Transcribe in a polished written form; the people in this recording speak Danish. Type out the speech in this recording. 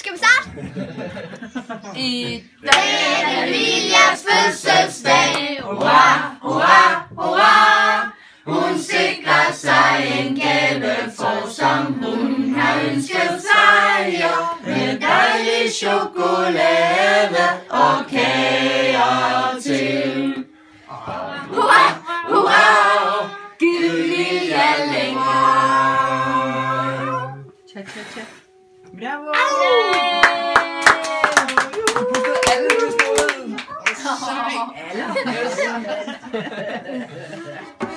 Skal vi starte? I dag er Lilias fødselsdag. Hurra, hurra, hurra. Hun sikrer sig en gave, for som hun har ønsket sig. Med dejlig chokolade og kager til. Hurra, hurra. Giv Lilia længere. Cha-cha-cha. Bravo! Du puttede alle på stolen. Alle.